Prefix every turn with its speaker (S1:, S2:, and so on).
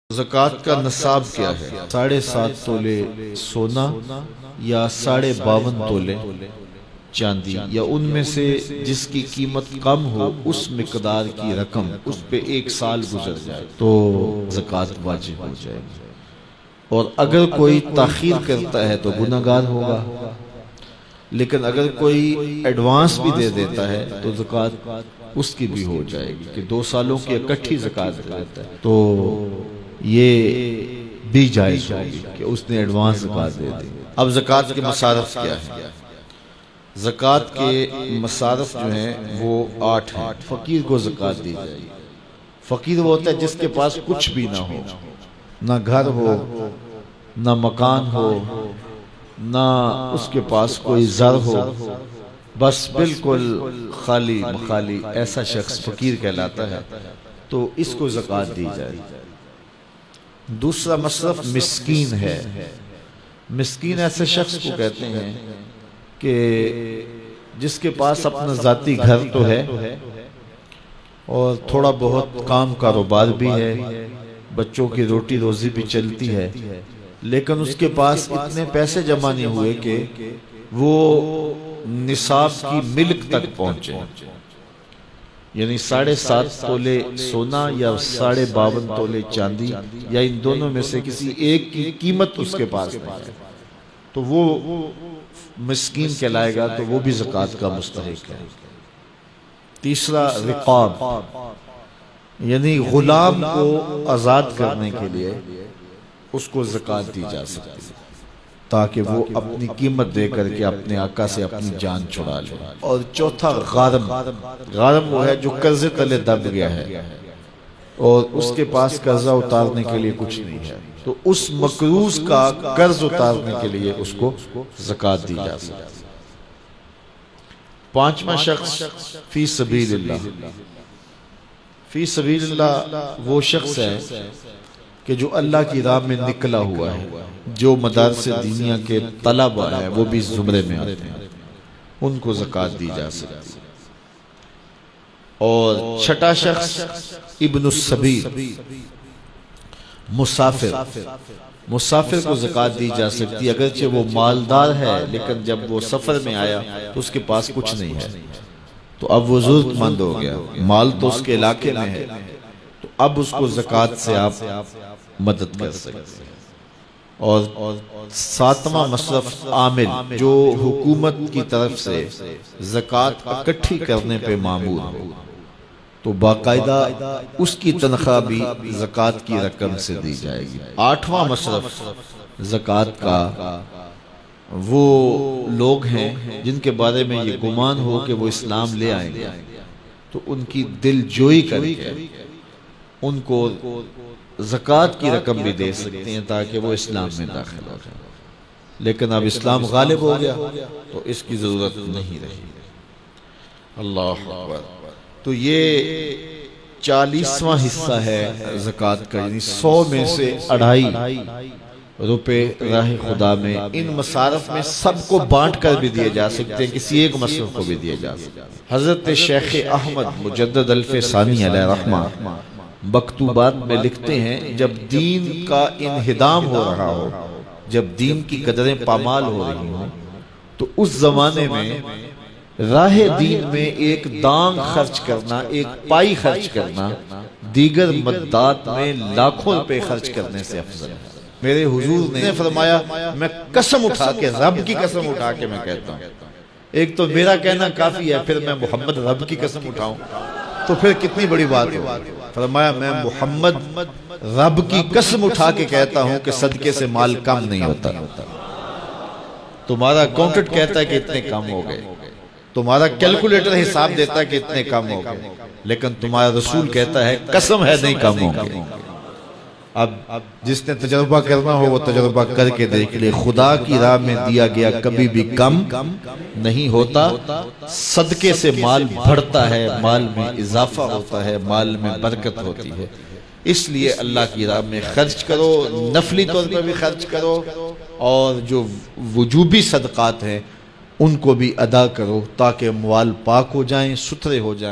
S1: زکوٰۃ کا نصاب کیا ہے؟ 7.5 تولے سونا یا 52.5 تولے چاندی یا ان میں سے جس کی قیمت کم ہو اس مقدار کی رقم اس پہ 1 سال گزر جائے تو زکوٰۃ واجب ہو جائے گی، اور اگر کوئی تاخیر کرتا ہے تو گنہگار ہوگا، لیکن اگر کوئی ایڈوانس بھی دے دیتا ہے تو زکوٰۃ اس کی بھی ہو جائے گی کہ 2 سالوں کی اکٹھی زکوٰۃ دے دیتا ہے تو یہ بھی جائز ہوگی کہ اس نے ایڈوانس زکوٰۃ دے دی۔ اب زکوٰۃ کے مصارف کیا ہے؟ زکوٰۃ کے مصارف جو ہیں وہ 8 ہیں۔ فقیر کو زکوٰۃ دی جائے گی۔ فقیر وہ ہوتا ہے جس کے پاس کچھ بھی نہ ہو، نہ گھر ہو، نہ مکان ہو، نہ اس کے پاس کوئی زر ہو، بس بالکل خالی مخالی، ایسا شخص فقیر کہلاتا ہے، تو اس کو زکوٰۃ دی جائے۔ دوسرا مصرف مسکین ہے۔ مسکین ایسے شخص کو کہتے ہیں کہ جس کے پاس اپنا ذاتی گھر تو ہے اور تھوڑا بہت کام کاروبار بھی ہے، بچوں کی روٹی روزی بھی چلتی ہے، لیکن اس کے پاس اتنے پیسے جمع نہیں ہوئے کہ وہ نصاب کی ملک تک پہنچے، یعنی 7.5 تولے سونا یا 52.5 تولے چاندی یا ان دونوں میں سے کسی ایک کی قیمت اس کے پاس نہیں ہے تو وہ مسکین کہلائے گا، تو وہ بھی زکوٰۃ کا مستحق ہے۔ تیسرا رقاب، یعنی غلام کو آزاد کرنے کے لیے اس کو زکوٰۃ دی جا سکتی ہے تاکہ وہ اپنی قیمت دے کر کے اپنے آقا سے اپنی جان چھڑا لے۔ اور چوتھا غارم۔ غارم وہ ہے جو قرضے تلے دب گیا ہے اور اس کے پاس قرضہ اتارنے کے لیے کچھ نہیں ہے، تو اس مقروض کا قرض اتارنے کے لیے اس کو زکوٰۃ دی جا سکتی ہے۔ 5واں شخص فی سبیل اللہ۔ فی سبیل اللہ وہ شخص ہے کہ جو اللہ کی راہ میں نکلا ہوا ہے، جو مدارس دینیہ کے طلبہ ہیں وہ بھی زمرے میں آتے ہیں، ان کو زکوٰۃ دی جا سکتی ہے۔ اور 6واں شخص ابن السبیل، مسافر۔ مسافر کو زکوٰۃ دی جا سکتی ہے، اگرچہ وہ مالدار ہے لیکن جب وہ سفر میں آیا تو اس کے پاس کچھ نہیں ہے، تو اب وہ ضرورت مند ہو گیا، مال تو اس کے علاقے میں ہے، تو اب اس کو زکوٰۃ سے آپ مدد کر سکتے ہیں۔ اور 7واں مصرف عامل، جو حکومت کی طرف سے زکوٰۃ اکٹھی کرنے پہ مامور ہو، تو باقاعدہ اس کی تنخواہ بھی زکوٰۃ کی رقم سے دی جائے گی۔ 8واں مصرف زکوٰۃ کا وہ لوگ ہیں جن کے بارے میں یہ گمان ہو کہ وہ اسلام لے آئیں گے، تو ان کی دل جوئی کر کے ان کو زکوٰۃ کی رقم بھی دے سکتے ہیں تاکہ وہ اسلام میں داخل ہو جائیں، لیکن اب اسلام غالب ہو گیا تو اس کی ضرورت نہیں رہی۔ اللہ اکبر۔ تو یہ 40واں حصہ ہے زکوٰۃ کا، یعنی 100 میں سے 2.5 روپے راہ خدا میں۔ ان مصارف میں سب کو بانٹ کر بھی دیے جا سکتے ہیں، کسی ایک مصرف کو بھی دیا جا سکتا ہے۔ حضرت شیخ احمد مجدد الف ثانی علیہ رحمہ مکتوبات میں لکھتے ہیں، جب دین کا انہدام ہو رہا ہو، جب دین کی قدریں پامال ہو رہی ہوں، تو اس زمانے میں راہ دین میں ایک دانگ خرچ کرنا، ایک پائی خرچ کرنا، دیگر مدات میں لاکھوں روپے خرچ کرنے سے افضل ہے۔ میرے حضور نے فرمایا، میں قسم اٹھا کے، رب کی قسم اٹھا کے میں کہتا ہوں، ایک تو میرا کہنا کافی ہے، پھر میں محمد رب کی قسم اٹھاؤں تو پھر کتنی بڑی بات ہو۔ فرمایا، میں محمد رب کی قسم اٹھا کے کہتا ہوں کہ صدقے سے مال کم نہیں ہوتا۔ تمہارا اکاؤنٹنٹ کہتا ہے کہ اتنے کم ہو گئے، تمہارا کیلکولیٹر حساب دیتا ہے کہ اتنے کم ہو گئے، لیکن تمہارا رسول کہتا ہے قسم ہے نہیں کم ہوں گے۔ اب جس نے تجربہ کرنا ہو وہ تجربہ کر کے دیکھ لے، خدا کی راہ میں دیا گیا کبھی بھی کم نہیں ہوتا، صدقے سے مال بڑھتا ہے، مال میں اضافہ ہوتا ہے، مال میں برکت ہوتی ہے۔ اس لیے اللہ کی راہ میں خرچ کرو، نفلی طور پر بھی خرچ کرو، اور جو وجوبی صدقات ہیں ان کو بھی ادا کرو تاکہ اموال پاک ہو جائیں، ستھرے ہو جائیں۔